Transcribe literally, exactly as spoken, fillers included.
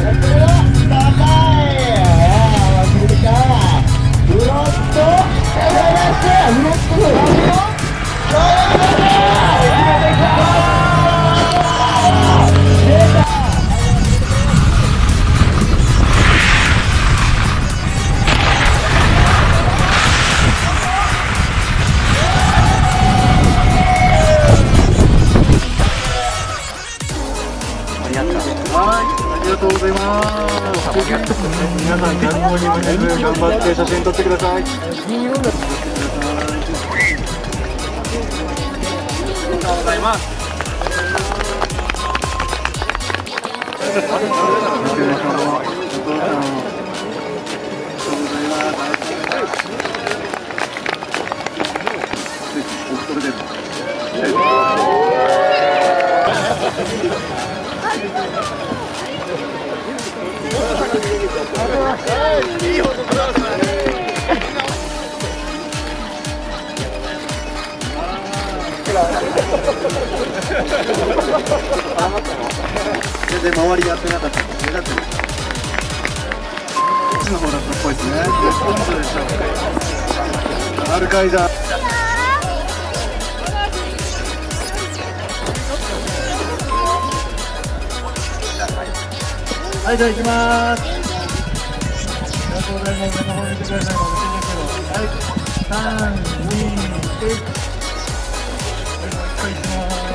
ありがとうございます。皆さん、ギャンゴに向けて頑張って写真撮ってください。ありがとうございます。いい男だ。 然周りやってなかったんです目立ってました。こっちの方だったっぽいですね。本当でしょうか。アルカイダはい、じゃあ行きまーす。ありがとうございます。中の方見てください。はい、さん、に、いち。はい、もう一回行きまーす。